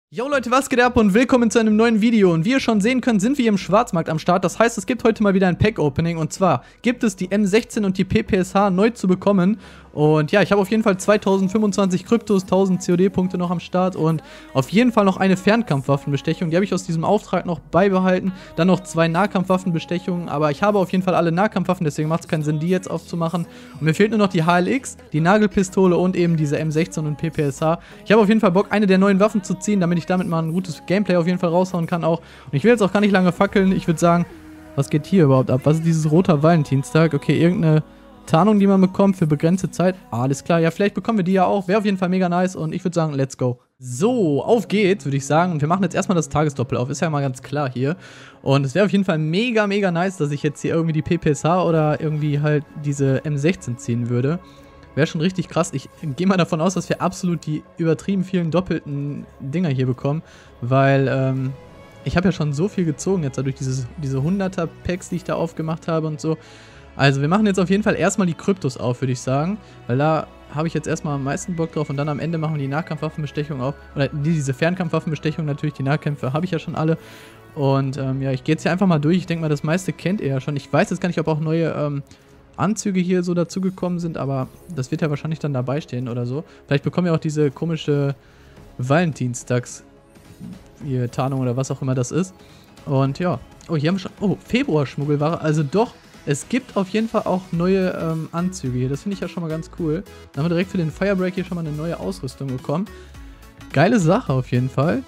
Yo Leute, was geht ab und willkommen zu einem neuen Video. Und wie ihr schon sehen könnt, sind wir hier im Schwarzmarkt am Start. Das heißt, es gibt heute mal wieder ein Pack-Opening. Und zwar gibt es die M16 und die PPSH neu zu bekommen. Und ja, ich habe auf jeden Fall 2025 Kryptos, 1000 COD-Punkte noch am Start und auf jeden Fall noch eine Fernkampfwaffenbestechung. Die habe ich aus diesem Auftrag noch beibehalten. Dann noch 2 Nahkampfwaffenbestechungen. Aber ich habe auf jeden Fall alle Nahkampfwaffen, deswegen macht es keinen Sinn, die jetzt aufzumachen. Und mir fehlt nur noch die HLX, die Nagelpistole und eben diese M16 und PPSH. Ich habe auf jeden Fall Bock, eine der neuen Waffen zu ziehen, damit ich damit mal ein gutes Gameplay auf jeden Fall raushauen kann auch. Und ich will jetzt auch gar nicht lange fackeln. Ich würde sagen, was geht hier überhaupt ab? Was ist dieses roter Valentinstag? Okay, irgendeine Tarnung, die man bekommt für begrenzte Zeit. Alles klar, ja, vielleicht bekommen wir die ja auch. Wäre auf jeden Fall mega nice und ich würde sagen, let's go. So, auf geht's, würde ich sagen. Und wir machen jetzt erstmal das Tagesdoppel auf. Ist ja mal ganz klar hier. Und es wäre auf jeden Fall mega, mega nice, dass ich jetzt hier irgendwie die PPSH oder irgendwie halt diese M16 ziehen würde. Wäre schon richtig krass. Ich gehe mal davon aus, dass wir absolut die übertrieben vielen doppelten Dinger hier bekommen. Weil, ich habe ja schon so viel gezogen jetzt dadurch diese 100er-Packs, die ich da aufgemacht habe und so. Also wir machen jetzt auf jeden Fall erstmal die Kryptos auf, würde ich sagen. Weil da habe ich jetzt erstmal am meisten Bock drauf. Und dann am Ende machen wir die Nahkampfwaffenbestechung auf. Oder diese Fernkampfwaffenbestechung natürlich. Die Nahkämpfe habe ich ja schon alle. Und ja, ich gehe jetzt hier einfach mal durch. Ich denke mal, das meiste kennt ihr ja schon. Ich weiß jetzt gar nicht, ob auch neue Anzüge hier so dazugekommen sind. Aber das wird ja wahrscheinlich dann dabei stehen oder so. Vielleicht bekommen wir auch diese komische Valentinstags Tarnung oder was auch immer das ist. Und ja. Oh, hier haben wir schon... Oh, Februar-Schmuggelware. Also doch... Es gibt auf jeden Fall auch neue Anzüge hier. Das finde ich ja schon mal ganz cool. Dann haben wir direkt für den Firebreak hier schon mal eine neue Ausrüstung bekommen. Geile Sache auf jeden Fall.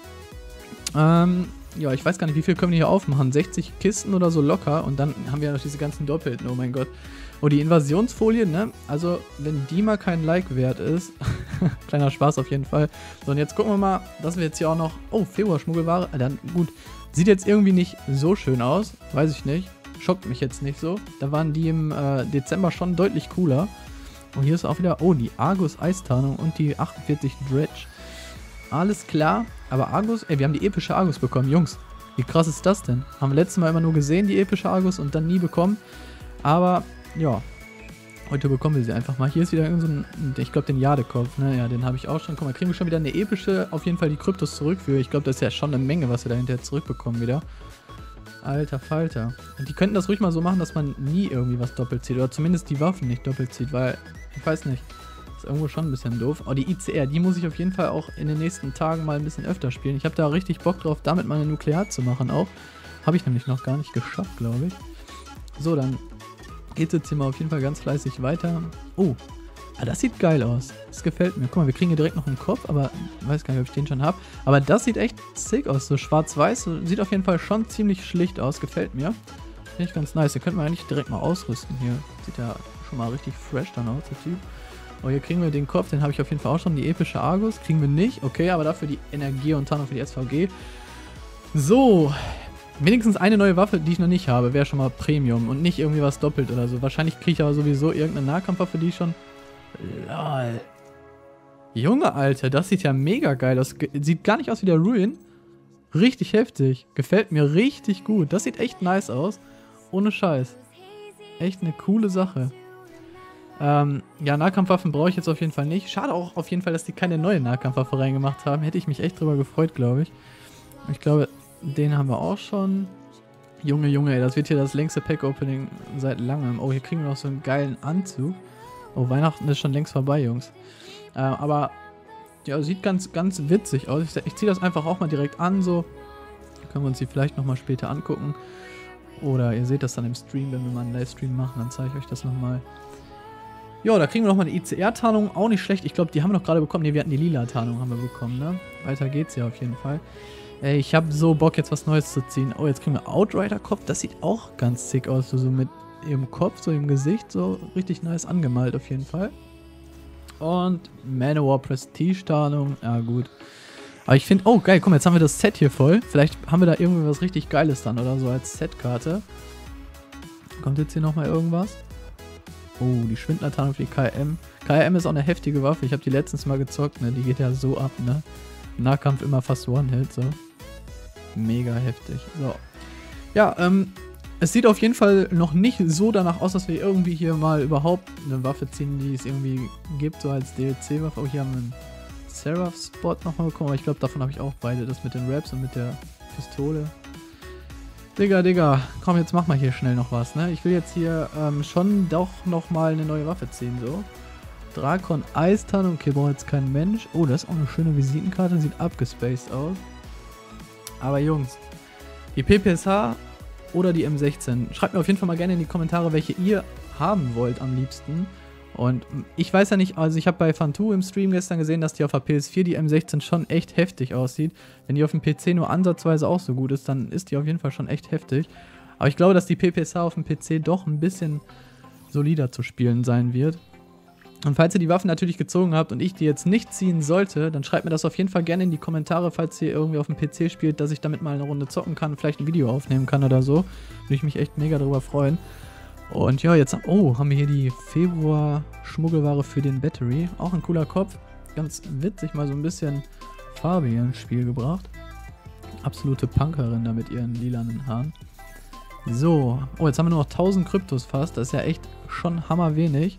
Ja, ich weiß gar nicht, wie viel können wir hier aufmachen. 60 Kisten oder so locker. Und dann haben wir ja noch diese ganzen Doppelten. Oh mein Gott. Oh, die Invasionsfolie, ne? Also, wenn die mal kein Like wert ist. Kleiner Spaß auf jeden Fall. So, und jetzt gucken wir mal, dass wir jetzt hier auch noch... Oh, Februar-Schmuggelware. Dann gut. Sieht jetzt irgendwie nicht so schön aus. Weiß ich nicht. Schockt mich jetzt nicht so. Da waren die im Dezember schon deutlich cooler. Und hier ist auch wieder, oh, die Argus Eistarnung und die 48 Dredge. Alles klar. Aber Argus, ey, wir haben die epische Argus bekommen. Jungs, wie krass ist das denn? Haben wir letztes Mal immer nur gesehen, die epische Argus, und dann nie bekommen. Aber, ja. Heute bekommen wir sie einfach mal. Hier ist wieder irgend so ein, ich glaube, den Jadekopf, ne? Ja, den habe ich auch schon. Guck mal, kriegen wir schon wieder eine epische, auf jeden Fall die Kryptos zurück für. Ich glaube, das ist ja schon eine Menge, was wir da hinterher zurückbekommen wieder. Alter Falter. Und die könnten das ruhig mal so machen, dass man nie irgendwie was doppelt zieht. Oder zumindest die Waffen nicht doppelt zieht, weil, ich weiß nicht, ist irgendwo schon ein bisschen doof. Oh, die ICR, die muss ich auf jeden Fall auch in den nächsten Tagen mal ein bisschen öfter spielen. Ich habe da richtig Bock drauf, damit mal eine Nuklear zu machen auch. Habe ich nämlich noch gar nicht geschafft, glaube ich. So, dann geht es jetzt hier mal auf jeden Fall ganz fleißig weiter. Oh, das sieht geil aus. Das gefällt mir. Guck mal, wir kriegen hier direkt noch einen Kopf, aber ich weiß gar nicht, ob ich den schon habe. Aber das sieht echt sick aus. So schwarz-weiß. Sieht auf jeden Fall schon ziemlich schlicht aus. Gefällt mir. Finde ich ganz nice. Den könnten wir eigentlich direkt mal ausrüsten hier. Sieht ja schon mal richtig fresh dann aus, der Typ. Oh, hier kriegen wir den Kopf. Den habe ich auf jeden Fall auch schon. Die epische Argus kriegen wir nicht. Okay, aber dafür die Energie und Tarnung für die SVG. So. Wenigstens eine neue Waffe, die ich noch nicht habe, wäre schon mal Premium. Und nicht irgendwie was doppelt oder so. Wahrscheinlich kriege ich aber sowieso irgendeine Nahkampfwaffe, die ich schon... Lol. Junge, Alter, das sieht ja mega geil aus. Sieht gar nicht aus wie der Ruin. Richtig heftig. Gefällt mir richtig gut. Das sieht echt nice aus. Ohne Scheiß. Echt eine coole Sache. Ja, Nahkampfwaffen brauche ich jetzt auf jeden Fall nicht. Schade auch auf jeden Fall, dass die keine neue Nahkampfwaffe reingemacht haben. Hätte ich mich echt drüber gefreut, glaube ich. Ich glaube, den haben wir auch schon. Junge, Junge, ey, das wird hier das längste Pack-Opening seit langem. Oh, hier kriegen wir noch so einen geilen Anzug. Oh, Weihnachten ist schon längst vorbei, Jungs. Aber, ja, sieht ganz, ganz witzig aus. Ich ziehe das einfach auch mal direkt an, so. Können wir uns die vielleicht nochmal später angucken. Oder ihr seht das dann im Stream, wenn wir mal einen Livestream machen, dann zeige ich euch das nochmal. Ja, da kriegen wir nochmal eine ICR-Tarnung, auch nicht schlecht. Ich glaube, die haben wir noch gerade bekommen. Ne, wir hatten die Lila-Tarnung, haben wir bekommen, ne? Weiter geht's ja auf jeden Fall. Ey, ich habe so Bock, jetzt was Neues zu ziehen. Oh, jetzt kriegen wir Outrider-Kopf. Das sieht auch ganz sick aus, so mit im Kopf, so im Gesicht, so richtig nice angemalt auf jeden Fall. Und Manowar Prestige-Tarnung, ja gut. Aber ich finde, oh geil, guck mal, jetzt haben wir das Set hier voll. Vielleicht haben wir da irgendwie was richtig Geiles dann oder so als Setkarte. Kommt jetzt hier nochmal irgendwas? Oh, die Schwindler-Tarnung für die KM. KM ist auch eine heftige Waffe, ich habe die letztens mal gezockt, ne, die geht ja so ab, ne. Nahkampf immer fast One-Hit, so. Mega heftig, so. Ja, es sieht auf jeden Fall noch nicht so danach aus, dass wir irgendwie hier mal überhaupt eine Waffe ziehen, die es irgendwie gibt, so als DLC-Waffe. Oh, hier haben wir einen Seraph-Spot nochmal bekommen, aber ich glaube, davon habe ich auch beide. Das mit den Raps und mit der Pistole. Digga, komm, jetzt mach mal hier schnell noch was, ne? Ich will jetzt hier schon doch nochmal eine neue Waffe ziehen, so. Drakon Eistan, okay, braucht jetzt kein Mensch. Oh, das ist auch eine schöne Visitenkarte, sieht abgespaced aus. Aber Jungs, die PPSH oder die M16, schreibt mir auf jeden Fall mal gerne in die Kommentare, welche ihr haben wollt am liebsten. Und ich weiß ja nicht, also ich habe bei Fantu im Stream gestern gesehen, dass die auf der PS4 die M16 schon echt heftig aussieht. Wenn die auf dem PC nur ansatzweise auch so gut ist, dann ist die auf jeden Fall schon echt heftig. Aber ich glaube, dass die PPSH auf dem PC doch ein bisschen solider zu spielen sein wird. Und falls ihr die Waffen natürlich gezogen habt und ich die jetzt nicht ziehen sollte, dann schreibt mir das auf jeden Fall gerne in die Kommentare, falls ihr irgendwie auf dem PC spielt, dass ich damit mal eine Runde zocken kann, vielleicht ein Video aufnehmen kann oder so. Würde ich mich echt mega darüber freuen. Und ja, jetzt haben wir hier die Februar-Schmuggelware für den Battery. Auch ein cooler Kopf. Ganz witzig, mal so ein bisschen Farbe hier ins Spiel gebracht. Absolute Punkerin da mit ihren lilanen Haaren. So, oh, jetzt haben wir nur noch 1000 Kryptos fast. Das ist ja echt schon hammerwenig.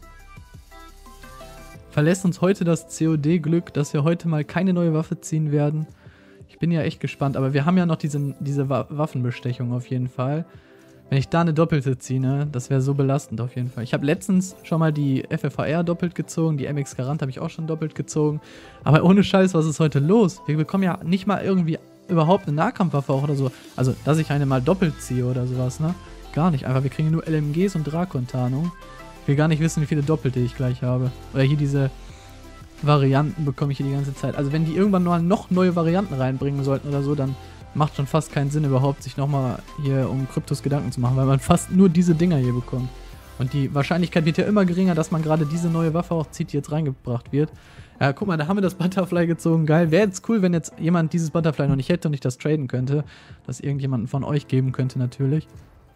Verlässt uns heute das COD-Glück, dass wir heute mal keine neue Waffe ziehen werden. Ich bin ja echt gespannt, aber wir haben ja noch diese Waffenbestechung auf jeden Fall. Wenn ich da eine doppelte ziehe, ne, das wäre so belastend auf jeden Fall. Ich habe letztens schon mal die FFHR doppelt gezogen, die MX Garant habe ich auch schon doppelt gezogen. Aber ohne Scheiß, was ist heute los? Wir bekommen ja nicht mal irgendwie überhaupt eine Nahkampfwaffe auch oder so. Also, dass ich eine mal doppelt ziehe oder sowas, ne? Gar nicht. Einfach, wir kriegen nur LMGs und Drakon-Tarnung. Ich will gar nicht wissen, wie viele Doppelte ich gleich habe. Oder hier diese Varianten bekomme ich hier die ganze Zeit. Also, wenn die irgendwann noch neue Varianten reinbringen sollten oder so, dann macht schon fast keinen Sinn überhaupt, sich nochmal hier um Kryptos Gedanken zu machen, weil man fast nur diese Dinger hier bekommt. Und die Wahrscheinlichkeit wird ja immer geringer, dass man gerade diese neue Waffe auch zieht, die jetzt reingebracht wird. Ja, guck mal, da haben wir das Butterfly gezogen. Geil. Wäre jetzt cool, wenn jetzt jemand dieses Butterfly noch nicht hätte und ich das traden könnte. Das irgendjemanden von euch geben könnte natürlich.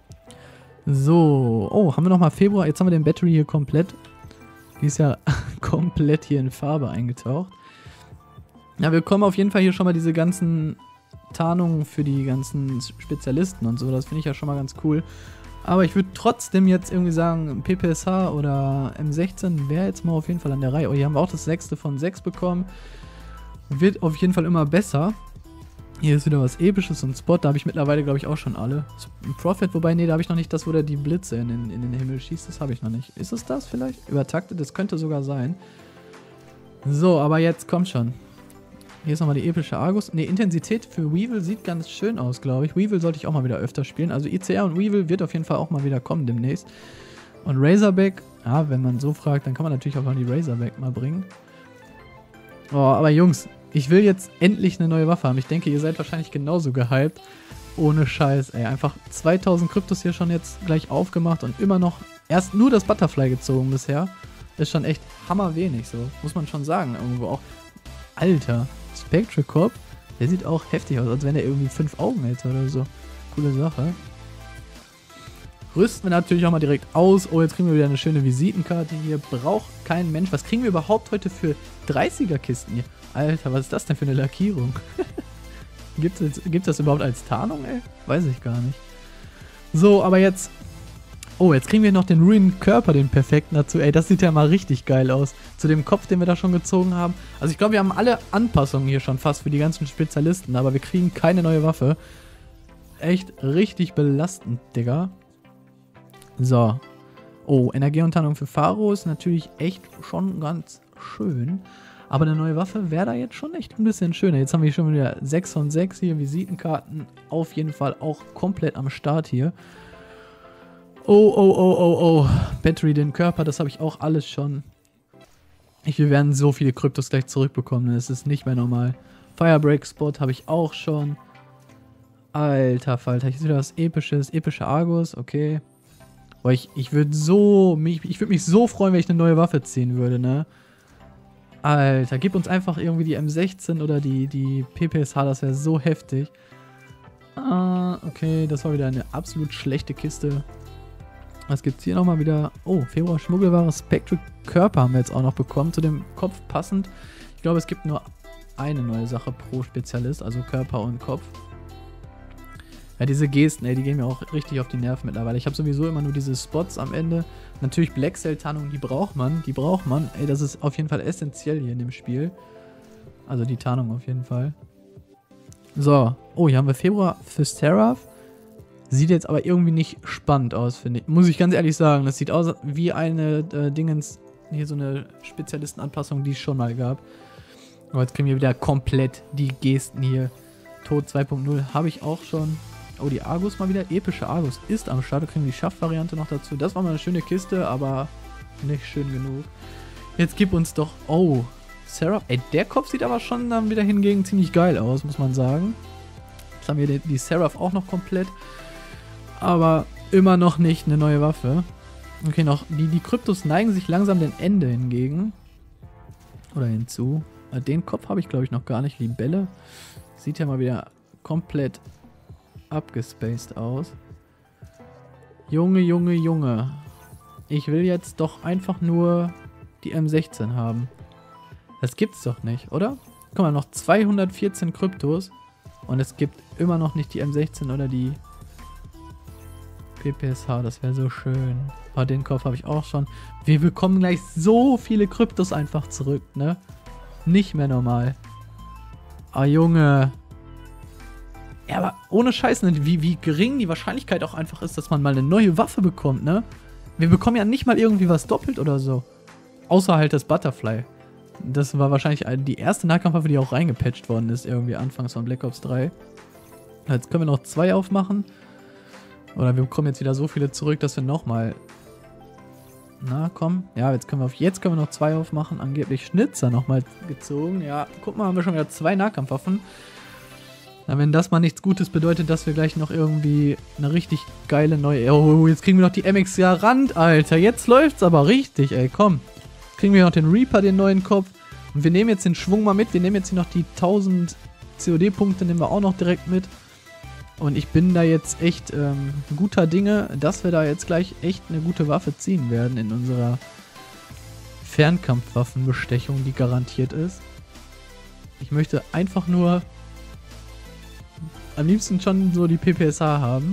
So. Oh, haben wir nochmal Februar. Jetzt haben wir den Battery hier komplett. Die ist ja komplett hier in Farbe eingetaucht. Ja, wir bekommen auf jeden Fall hier schon mal diese ganzen Tarnungen für die ganzen Spezialisten und so. Das finde ich ja schon mal ganz cool. Aber ich würde trotzdem jetzt irgendwie sagen, PPSH oder M16 wäre jetzt mal auf jeden Fall an der Reihe. Oh, hier haben wir auch das 6. von 6 bekommen. Wird auf jeden Fall immer besser. Hier ist wieder was Episches und Spot. Da habe ich mittlerweile, glaube ich, auch schon alle. Prophet, wobei, nee, da habe ich noch nicht das, wo der die Blitze in den Himmel schießt. Das habe ich noch nicht. Ist es das vielleicht? Übertaktet? Das könnte sogar sein. So, aber jetzt kommt schon. Hier ist nochmal die epische Argus. Ne, Intensität für Weevil sieht ganz schön aus, glaube ich. Weevil sollte ich auch mal wieder öfter spielen. Also ICR und Weevil wird auf jeden Fall auch mal wieder kommen demnächst. Und Razorback, ja, wenn man so fragt, dann kann man natürlich auch mal die Razorback mal bringen. Oh, aber Jungs, ich will jetzt endlich eine neue Waffe haben. Ich denke, ihr seid wahrscheinlich genauso gehypt. Ohne Scheiß, ey. Einfach 2000 Kryptos hier schon jetzt gleich aufgemacht und immer noch erst nur das Butterfly gezogen bisher. Ist schon echt hammerwenig, so. Muss man schon sagen, irgendwo auch. Alter. Spectre Cop, der sieht auch heftig aus, als wenn er irgendwie 5 Augen hätte oder so. Coole Sache. Rüsten wir natürlich auch mal direkt aus. Oh, jetzt kriegen wir wieder eine schöne Visitenkarte hier. Braucht kein Mensch. Was kriegen wir überhaupt heute für 30er-Kisten hier? Alter, was ist das denn für eine Lackierung? Gibt's das überhaupt als Tarnung, ey? Weiß ich gar nicht. So, aber jetzt... Oh, jetzt kriegen wir noch den Ruined Körper, den perfekten dazu. Ey, das sieht ja mal richtig geil aus. Zu dem Kopf, den wir da schon gezogen haben. Also ich glaube, wir haben alle Anpassungen hier schon fast für die ganzen Spezialisten. Aber wir kriegen keine neue Waffe. Echt richtig belastend, Digga. So. Oh, Energieuntarnung für Pharaoh ist natürlich echt schon ganz schön. Aber eine neue Waffe wäre da jetzt schon echt ein bisschen schöner. Jetzt haben wir schon wieder 6 von 6 hier. Visitenkarten auf jeden Fall auch komplett am Start hier. Oh. Battery, den Körper, das habe ich auch alles schon. Wir werden so viele Kryptos gleich zurückbekommen. Das ist nicht mehr normal. Firebreak Spot habe ich auch schon. Alter Falter, hier ist wieder was Episches. Epische Argus, okay. Boah, ich würde mich so freuen, wenn ich eine neue Waffe ziehen würde, ne? Alter, gib uns einfach irgendwie die M16 oder die PPSH, das wäre so heftig. Okay, das war wieder eine absolut schlechte Kiste. Was gibt's hier nochmal wieder? Oh, Februar Schmuggelware Spectre Körper haben wir jetzt auch noch bekommen. Zu dem Kopf passend. Ich glaube, es gibt nur eine neue Sache pro Spezialist, also Körper und Kopf. Ja, diese Gesten, ey, die gehen mir auch richtig auf die Nerven mittlerweile. Ich habe sowieso immer nur diese Spots am Ende. Natürlich Black Cell Tarnung, die braucht man. Ey, das ist auf jeden Fall essentiell hier in dem Spiel. Also die Tarnung auf jeden Fall. So. Oh, hier haben wir Februar für Seraph. Sieht jetzt aber irgendwie nicht spannend aus, finde ich. Muss ich ganz ehrlich sagen. Das sieht aus wie eine Dingens... Hier so eine Spezialistenanpassung, die es schon mal gab. Aber jetzt kriegen wir wieder komplett die Gesten hier. Tod 2.0 habe ich auch schon. Oh, die Argus mal wieder. Epische Argus ist am Start. Da kriegen wir die Schaff-Variante noch dazu. Das war mal eine schöne Kiste, aber nicht schön genug. Jetzt gib uns doch... Oh, Seraph. Ey, der Kopf sieht aber schon dann wieder hingegen ziemlich geil aus, muss man sagen. Jetzt haben wir die Seraph auch noch komplett. Aber immer noch nicht eine neue Waffe. Okay, noch. Die Kryptos neigen sich langsam dem Ende hingegen. Oder hinzu. Den Kopf habe ich, glaube ich, noch gar nicht. Libelle. Sieht ja mal wieder komplett abgespaced aus. Junge, Junge, Junge. Ich will jetzt doch einfach nur die M16 haben. Das gibt's doch nicht, oder? Guck mal, noch 214 Kryptos. Und es gibt immer noch nicht die M16 oder die PPSH. Das wäre so schön. Aber den Kopf habe ich auch schon. Wir bekommen gleich so viele Kryptos einfach zurück, ne? Nicht mehr normal. Ah, Junge. Ja, aber ohne Scheiß, ne? Wie gering die Wahrscheinlichkeit auch einfach ist, dass man mal eine neue Waffe bekommt, ne? Wir bekommen ja nicht mal irgendwie was doppelt oder so. Außer halt das Butterfly. Das war wahrscheinlich die erste Nahkampfwaffe, die auch reingepatcht worden ist, irgendwie anfangs von Black Ops 3. Jetzt können wir noch 2 aufmachen. Oder wir bekommen jetzt wieder so viele zurück, dass wir nochmal... Na, komm. Ja, jetzt können wir noch 2 aufmachen. Angeblich Schnitzer nochmal gezogen. Ja, guck mal, haben wir schon wieder 2 Nahkampfwaffen. Na, wenn das mal nichts Gutes bedeutet, dass wir gleich noch irgendwie eine richtig geile neue... Oh, jetzt kriegen wir noch die MX Garant, Alter. Jetzt läuft's aber richtig, ey, komm. Jetzt kriegen wir noch den Reaper, den neuen Kopf. Und wir nehmen jetzt den Schwung mal mit. Wir nehmen jetzt hier noch die 1000 COD-Punkte, nehmen wir auch noch direkt mit. Und ich bin da jetzt echt guter Dinge, dass wir da jetzt gleich echt eine gute Waffe ziehen werden in unserer Fernkampfwaffenbestechung, die garantiert ist. Ich möchte einfach nur am liebsten schon so die PPSH haben.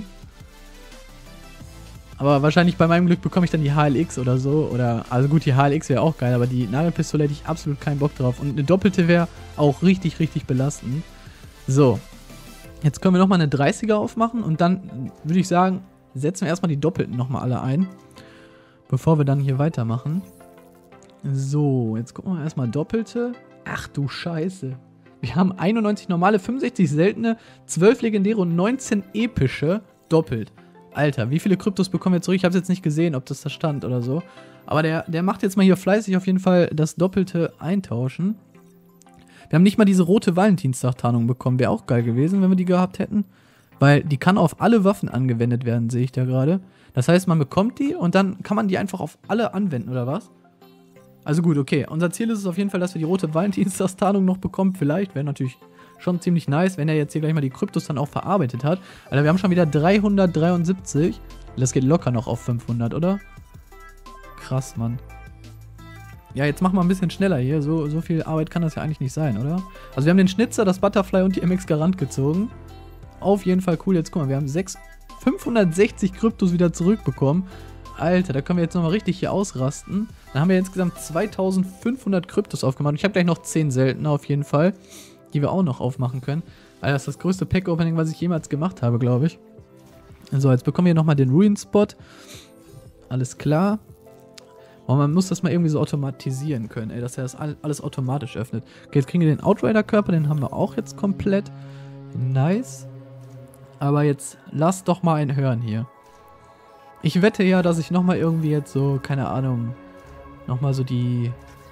Aber wahrscheinlich bei meinem Glück bekomme ich dann die HLX oder so. Also gut, die HLX wäre auch geil, aber die Nagelpistole hätte ich absolut keinen Bock drauf. Und eine doppelte wäre auch richtig, richtig belastend. So. Jetzt können wir nochmal eine 30er aufmachen und dann würde ich sagen, setzen wir erstmal die Doppelten nochmal alle ein, bevor wir dann hier weitermachen. So, jetzt gucken wir erstmal Doppelte. Ach du Scheiße. Wir haben 91 normale, 65 seltene, 12 legendäre und 19 epische doppelt. Alter, wie viele Kryptos bekommen wir zurück? Ich habe es jetzt nicht gesehen, ob das da stand oder so. Aber der macht jetzt mal hier fleißig auf jeden Fall das Doppelte eintauschen. Wir haben nicht mal diese rote Valentinstag-Tarnung bekommen. Wäre auch geil gewesen, wenn wir die gehabt hätten. Weil die kann auf alle Waffen angewendet werden, sehe ich da gerade. Das heißt, man bekommt die und dann kann man die einfach auf alle anwenden, oder was? Also gut, okay. Unser Ziel ist es auf jeden Fall, dass wir die rote Valentinstag-Tarnung noch bekommen. Vielleicht wäre natürlich schon ziemlich nice, wenn er jetzt hier gleich mal die Kryptos dann auch verarbeitet hat. Alter, wir haben schon wieder 373. Das geht locker noch auf 500, oder? Krass, Mann. Ja, jetzt machen wir ein bisschen schneller hier. So viel Arbeit kann das ja eigentlich nicht sein, oder? Also wir haben den Schnitzer, das Butterfly und die MX Garant gezogen. Auf jeden Fall cool. Jetzt guck mal, wir haben 560 Kryptos wieder zurückbekommen. Alter, da können wir jetzt nochmal richtig hier ausrasten. Dann haben wir insgesamt 2500 Kryptos aufgemacht. Und ich habe gleich noch 10 seltener auf jeden Fall, die wir auch noch aufmachen können. Alter, das ist das größte Pack-Opening, was ich jemals gemacht habe, glaube ich. So, jetzt bekommen wir nochmal den Ruin-Spot. Alles klar. Aber man muss das mal irgendwie so automatisieren können, ey, dass er das alles automatisch öffnet. Okay, jetzt kriegen wir den Outrider-Körper, den haben wir auch jetzt komplett. Nice. Aber jetzt lass doch mal einen hören hier. Ich wette ja, dass ich nochmal irgendwie jetzt so, keine Ahnung, nochmal so die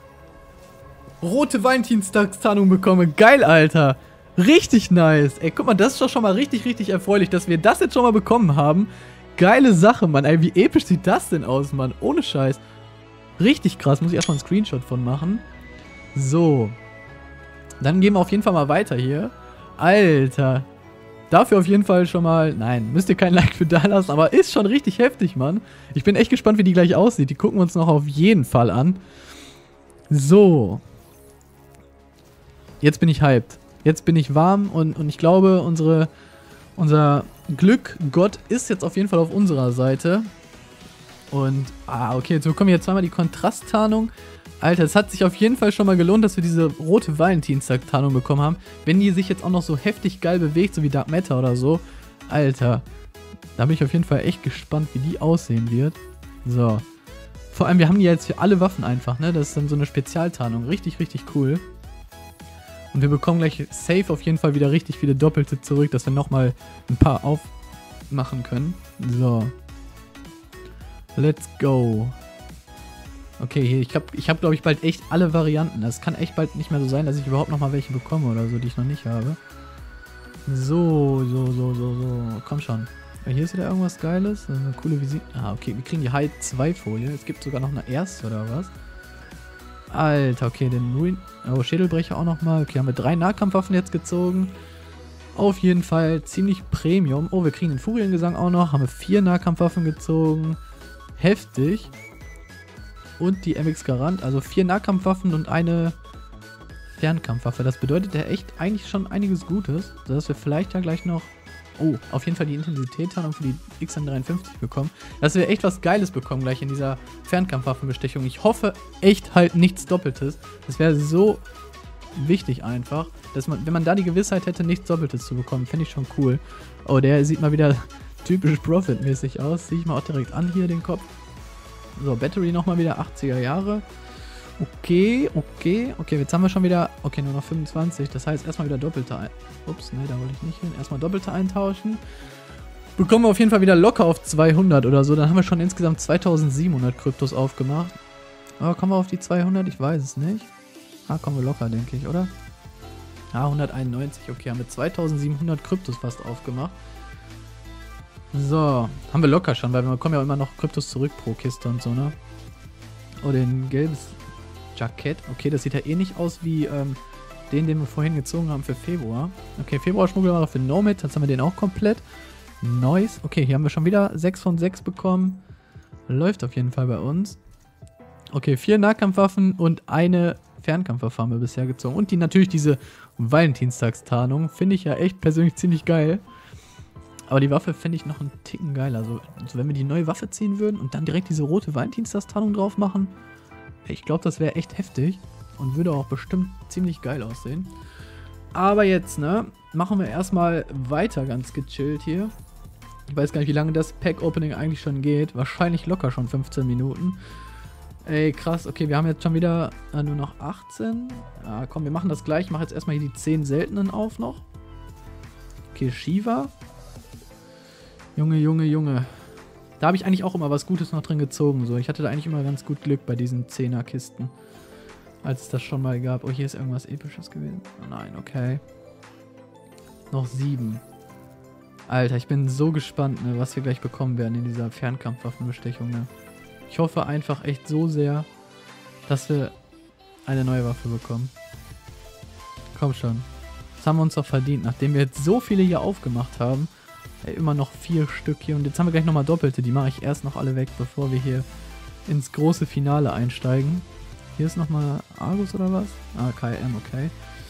rote Valentinstagstarnung bekomme. Geil, Alter. Richtig nice. Ey, guck mal, das ist doch schon mal richtig, richtig erfreulich, dass wir das jetzt schon mal bekommen haben. Geile Sache, Mann. Ey, wie episch sieht das denn aus, Mann? Ohne Scheiß. Richtig krass, muss ich erstmal einen Screenshot von machen. So. Dann gehen wir auf jeden Fall mal weiter hier. Alter. Dafür auf jeden Fall schon mal... Nein, müsst ihr kein Like für da lassen, aber ist schon richtig heftig, Mann. Ich bin echt gespannt, wie die gleich aussieht. Die gucken wir uns noch auf jeden Fall an. So. Jetzt bin ich hyped. Jetzt bin ich warm und ich glaube, unser Glück-Gott ist jetzt auf jeden Fall auf unserer Seite. Und, okay, jetzt bekommen wir jetzt zweimal die Kontrasttarnung. Alter, es hat sich auf jeden Fall schon mal gelohnt, dass wir diese rote Valentinstag-Tarnung bekommen haben. Wenn die sich jetzt auch noch so heftig geil bewegt, so wie Dark Matter oder so. Alter, da bin ich auf jeden Fall echt gespannt, wie die aussehen wird. So. Vor allem, wir haben die jetzt für alle Waffen einfach, ne? Das ist dann so eine Spezialtarnung. Richtig, richtig cool. Und wir bekommen gleich safe auf jeden Fall wieder richtig viele Doppelte zurück, dass wir nochmal ein paar aufmachen können. So. Let's go. Okay, hier, ich hab glaube ich, bald echt alle Varianten. Das kann echt bald nicht mehr so sein, dass ich überhaupt nochmal welche bekomme oder so, die ich noch nicht habe. So. Komm schon. Ja, hier ist wieder irgendwas Geiles. Eine coole Visite. Ah, okay, wir kriegen die High 2 Folie. Es gibt sogar noch eine erste oder was? Alter, okay, den Ruin... Oh, Schädelbrecher auch nochmal. Okay, haben wir 3 Nahkampfwaffen jetzt gezogen. Auf jeden Fall ziemlich Premium. Oh, wir kriegen den Furiengesang auch noch. Haben wir 4 Nahkampfwaffen gezogen. Heftig. Und die MX Garant, also 4 Nahkampfwaffen und eine Fernkampfwaffe. Das bedeutet ja echt eigentlich schon einiges Gutes, dass wir vielleicht ja gleich noch, oh, auf jeden Fall die Intensität-Tarnung für die XM53 bekommen. Dass wir echt was Geiles bekommen gleich in dieser Fernkampfwaffenbestechung. Ich hoffe echt halt nichts Doppeltes. Das wäre so wichtig einfach, dass man, wenn man da die Gewissheit hätte, nichts Doppeltes zu bekommen, fände ich schon cool. Oh, der sieht mal wieder typisch Profit-mäßig aus. Ziehe ich mal auch direkt an hier den Kopf. So, Battery nochmal wieder 80er Jahre. Okay. Jetzt haben wir schon wieder, okay, nur noch 25. Das heißt, erstmal wieder Doppelte Ups, ne, da wollte ich nicht hin. Erstmal Doppelte eintauschen. Bekommen wir auf jeden Fall wieder locker auf 200 oder so. Dann haben wir schon insgesamt 2700 Kryptos aufgemacht. Aber kommen wir auf die 200? Ich weiß es nicht. Ah, kommen wir locker, denke ich, oder? Ah, 191. Okay, haben wir 2700 Kryptos fast aufgemacht. So, haben wir locker schon, weil wir bekommen ja immer noch Kryptos zurück pro Kiste und so, ne? Oh, den gelbes Jackett. Okay, das sieht ja eh nicht aus wie den wir vorhin gezogen haben für Februar. Okay, Februar-Schmuggelware für Nomad, jetzt haben wir den auch komplett. Nice. Okay, hier haben wir schon wieder 6 von 6 bekommen. Läuft auf jeden Fall bei uns. Okay, 4 Nahkampfwaffen und eine Fernkampfwaffe haben wir bisher gezogen. Und natürlich diese Valentinstagstarnung. Finde ich ja echt persönlich ziemlich geil. Aber die Waffe finde ich noch einen Ticken geiler. Also wenn wir die neue Waffe ziehen würden und dann direkt diese rote Valentinstagstarnung drauf machen, ich glaube, das wäre echt heftig und würde auch bestimmt ziemlich geil aussehen. Aber jetzt, ne, machen wir erstmal weiter ganz gechillt hier. Ich weiß gar nicht, wie lange das Pack-Opening eigentlich schon geht. Wahrscheinlich locker schon 15 Minuten. Ey, krass. Okay, wir haben jetzt schon wieder nur noch 18. Ja, komm, wir machen das gleich. Ich mache jetzt erstmal hier die 10 seltenen auf noch. Okay, Shiva. Junge. Da habe ich eigentlich auch immer was Gutes noch drin gezogen. So. Ich hatte da eigentlich immer ganz gut Glück bei diesen 10er-Kisten. Als es das schon mal gab. Oh, hier ist irgendwas Episches gewesen. Oh nein, okay. Noch 7. Alter, ich bin so gespannt, ne, was wir gleich bekommen werden in dieser Fernkampfwaffenbestechung. Ne. Ich hoffe einfach echt so sehr, dass wir eine neue Waffe bekommen. Komm schon. Das haben wir uns doch verdient, nachdem wir jetzt so viele hier aufgemacht haben. Ey, immer noch 4 Stück hier. Und jetzt haben wir gleich nochmal Doppelte. Die mache ich erst noch alle weg, bevor wir hier ins große Finale einsteigen. Hier ist nochmal Argus oder was? Ah, KM, okay.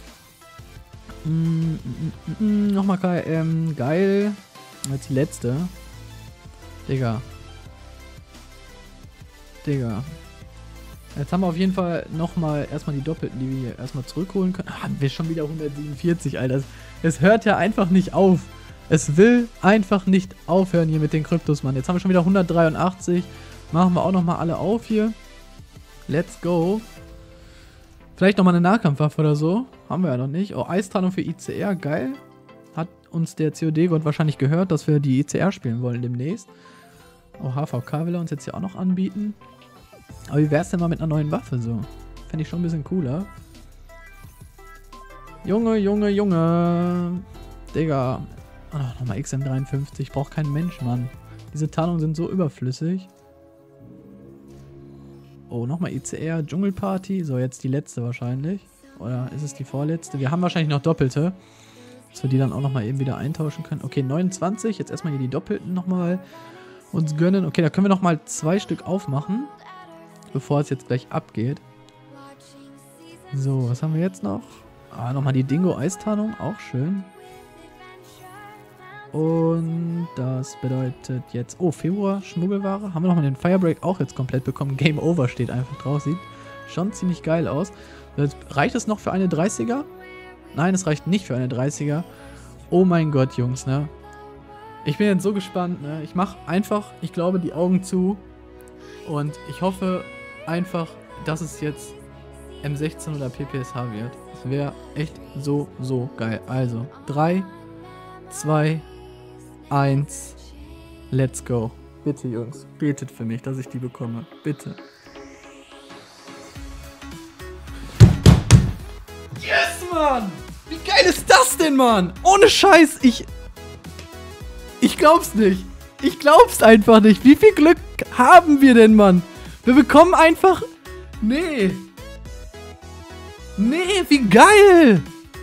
Nochmal KM. Geil. Jetzt die letzte. Digga. Jetzt haben wir auf jeden Fall nochmal erstmal die Doppelten, die wir hier erstmal zurückholen können. Haben wir schon wieder 147, Alter. Es hört ja einfach nicht auf. Es will einfach nicht aufhören hier mit den Kryptos, Mann. Jetzt haben wir schon wieder 183. Machen wir auch nochmal alle auf hier. Let's go. Vielleicht nochmal eine Nahkampfwaffe oder so. Haben wir ja noch nicht. Oh, Eistarnung für ICR, geil. Hat uns der COD-Gott wahrscheinlich gehört, dass wir die ICR spielen wollen demnächst. Oh, HVK will er uns jetzt hier auch noch anbieten. Aber wie wär's denn mal mit einer neuen Waffe so? Fände ich schon ein bisschen cooler. Junge. Digga. Oh, nochmal XM53. Braucht kein Mensch, Mann. Diese Tarnungen sind so überflüssig. Oh, nochmal ICR, Dschungelparty. So, jetzt die letzte wahrscheinlich. Oder ist es die vorletzte? Wir haben wahrscheinlich noch Doppelte. Dass wir die dann auch nochmal eben wieder eintauschen können. Okay, 29. Jetzt erstmal hier die Doppelten nochmal uns gönnen. Okay, da können wir nochmal 2 Stück aufmachen. Bevor es jetzt gleich abgeht. So, was haben wir jetzt noch? Ah, nochmal die Dingo-Eistarnung. Auch schön. Und das bedeutet jetzt... Oh, Februar, Schmuggelware. Haben wir nochmal den Firebreak auch jetzt komplett bekommen. Game Over steht einfach drauf. Sieht schon ziemlich geil aus. Reicht es noch für eine 30er? Nein, es reicht nicht für eine 30er. Oh mein Gott, Jungs, ne? Ich bin jetzt so gespannt, ne? Ich mache einfach, ich glaube, die Augen zu. Und ich hoffe einfach, dass es jetzt M16 oder PPSH wird. Das wäre echt so, so geil. Also, 3, 2, 1, let's go. Bitte, Jungs, betet für mich, dass ich die bekomme. Bitte. Yes, Mann! Wie geil ist das denn, Mann? Ohne Scheiß, ich glaub's nicht. Ich glaub's einfach nicht. Wie viel Glück haben wir denn, Mann? Wir bekommen einfach... Nee. Nee, wie geil.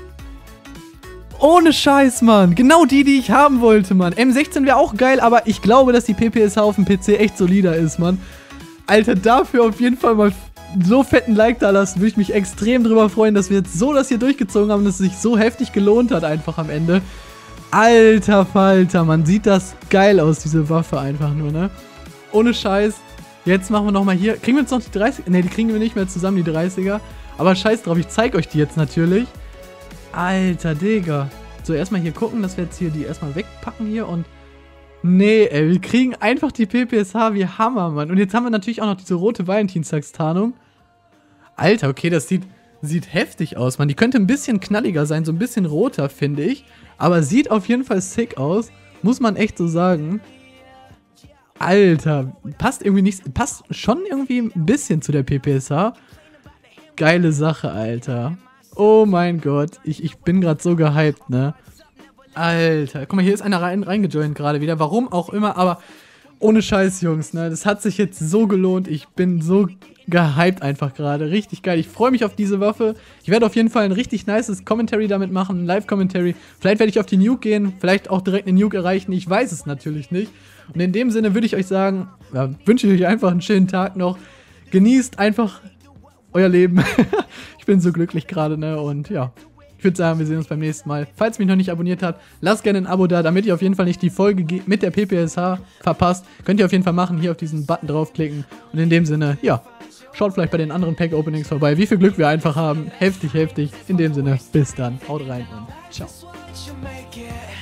Ohne Scheiß, Mann. Genau die ich haben wollte, Mann. M16 wäre auch geil, aber ich glaube, dass die PPSH auf dem PC echt solider ist, Mann. Alter, dafür auf jeden Fall mal so fetten Like da lassen. Würde ich mich extrem drüber freuen, dass wir jetzt so das hier durchgezogen haben, dass es sich so heftig gelohnt hat einfach am Ende. Alter Falter, man sieht das geil aus, diese Waffe einfach nur, ne? Ohne Scheiß. Jetzt machen wir nochmal hier. Kriegen wir jetzt noch die 30er? Ne, die kriegen wir nicht mehr zusammen, die 30er. Aber scheiß drauf, ich zeige euch die jetzt natürlich. Alter, Digga. So, erstmal hier gucken, dass wir jetzt hier die erstmal wegpacken hier und... Nee, ey, wir kriegen einfach die PPSH wie Hammer, Mann. Und jetzt haben wir natürlich auch noch diese rote Valentinstagstarnung. Alter, okay, das sieht heftig aus, Mann. Die könnte ein bisschen knalliger sein, so ein bisschen roter, finde ich. Aber sieht auf jeden Fall sick aus. Muss man echt so sagen. Alter, passt irgendwie nicht... Passt schon irgendwie ein bisschen zu der PPSH. Geile Sache, Alter. Oh mein Gott. Ich bin gerade so gehypt, ne? Alter. Guck mal, hier ist einer reingejoint gerade wieder. Warum auch immer, aber ohne Scheiß, Jungs, ne? Das hat sich jetzt so gelohnt. Ich bin so gehypt einfach gerade. Richtig geil. Ich freue mich auf diese Waffe. Ich werde auf jeden Fall ein richtig nices Commentary damit machen. Ein Live-Commentary. Vielleicht werde ich auf die Nuke gehen. Vielleicht auch direkt eine Nuke erreichen. Ich weiß es natürlich nicht. Und in dem Sinne würde ich euch sagen, ja, wünsche ich euch einfach einen schönen Tag noch. Genießt einfach euer Leben. Ich bin so glücklich gerade, ne? Und ja, ich würde sagen, wir sehen uns beim nächsten Mal. Falls ihr mich noch nicht abonniert habt, lasst gerne ein Abo da, damit ihr auf jeden Fall nicht die Folge mit der PPSH verpasst. Könnt ihr auf jeden Fall machen, hier auf diesen Button draufklicken. Und in dem Sinne, ja, schaut vielleicht bei den anderen Pack-Openings vorbei, wie viel Glück wir einfach haben. Heftig, heftig. In dem Sinne, bis dann. Haut rein und ciao.